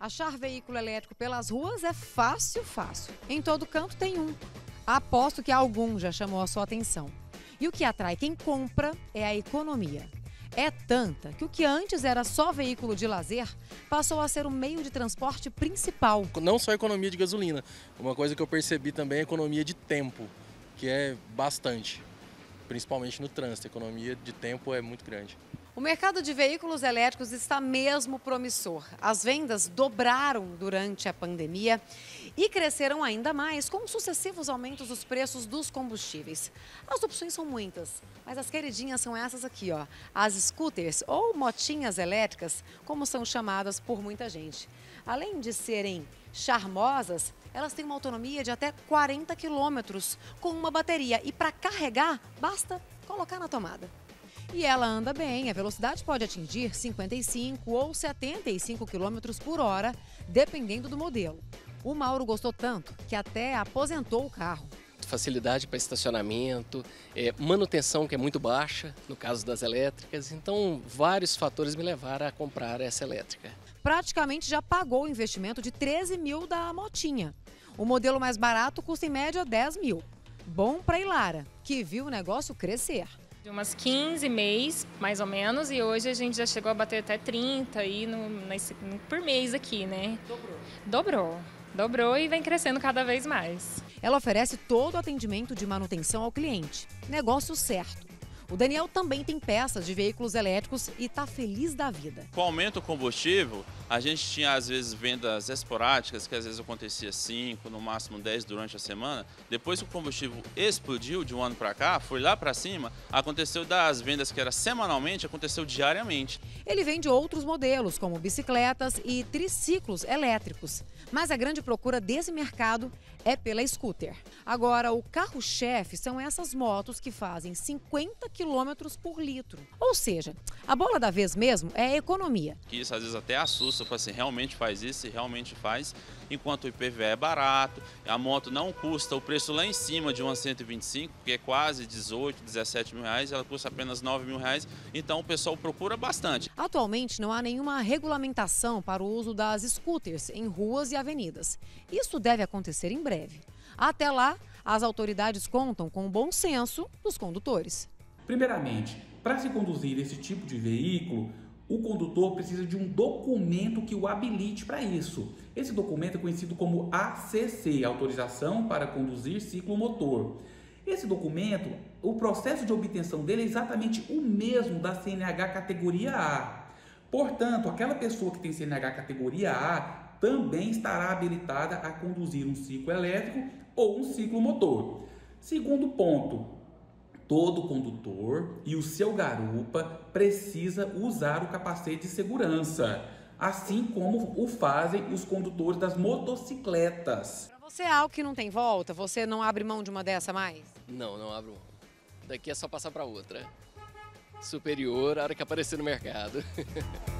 Achar veículo elétrico pelas ruas é fácil, fácil. Em todo canto tem um. Aposto que algum já chamou a sua atenção. E o que atrai quem compra é a economia. É tanta que o que antes era só veículo de lazer passou a ser o meio de transporte principal. Não só a economia de gasolina, uma coisa que eu percebi também é a economia de tempo, que é bastante, principalmente no trânsito. A economia de tempo é muito grande. O mercado de veículos elétricos está mesmo promissor. As vendas dobraram durante a pandemia e cresceram ainda mais com sucessivos aumentos dos preços dos combustíveis. As opções são muitas, mas as queridinhas são essas aqui, ó, as scooters ou motinhas elétricas, como são chamadas por muita gente. Além de serem charmosas, elas têm uma autonomia de até 40 quilômetros com uma bateria e para carregar basta colocar na tomada. E ela anda bem, a velocidade pode atingir 55 ou 75 km por hora, dependendo do modelo. O Mauro gostou tanto que até aposentou o carro. Facilidade para estacionamento, manutenção que é muito baixa, no caso das elétricas. Então, vários fatores me levaram a comprar essa elétrica. Praticamente já pagou o investimento de 13 mil da motinha. O modelo mais barato custa em média 10 mil. Bom para Ilara, que viu o negócio crescer. De umas 15 mês, mais ou menos, e hoje a gente já chegou a bater até 30 aí por mês aqui, né? Dobrou e vem crescendo cada vez mais. Ela oferece todo o atendimento de manutenção ao cliente. Negócio certo. O Daniel também tem peças de veículos elétricos e está feliz da vida. Com o aumento do combustível, a gente tinha às vezes vendas esporádicas, que às vezes acontecia 5, no máximo 10 durante a semana. Depois que o combustível explodiu de um ano para cá, foi lá para cima, aconteceu das vendas que era semanalmente, aconteceu diariamente. Ele vende outros modelos, como bicicletas e triciclos elétricos. Mas a grande procura desse mercado é pela scooter. Agora, o carro-chefe são essas motos que fazem 50 km por litro. Ou seja, a bola da vez mesmo é a economia. Isso às vezes até assusta, fala assim, realmente faz isso e realmente faz, enquanto o IPVA é barato, a moto não custa o preço lá em cima de uma 125, que é quase 18, 17 mil reais, ela custa apenas 9 mil reais, então o pessoal procura bastante. Atualmente não há nenhuma regulamentação para o uso das scooters em ruas e avenidas. Isso deve acontecer em breve. Até lá, as autoridades contam com o bom senso dos condutores. Primeiramente, para se conduzir esse tipo de veículo, o condutor precisa de um documento que o habilite para isso. Esse documento é conhecido como ACC, Autorização para Conduzir Ciclomotor. Esse documento, o processo de obtenção dele é exatamente o mesmo da CNH categoria A. Portanto, aquela pessoa que tem CNH categoria A também estará habilitada a conduzir um ciclo elétrico ou um ciclomotor. Segundo ponto, todo condutor e o seu garupa precisa usar o capacete de segurança, assim como o fazem os condutores das motocicletas. Para você é algo que não tem volta? Você não abre mão de uma dessa mais? Não abro mão. Daqui é só passar para outra. Superior, a hora que aparecer no mercado.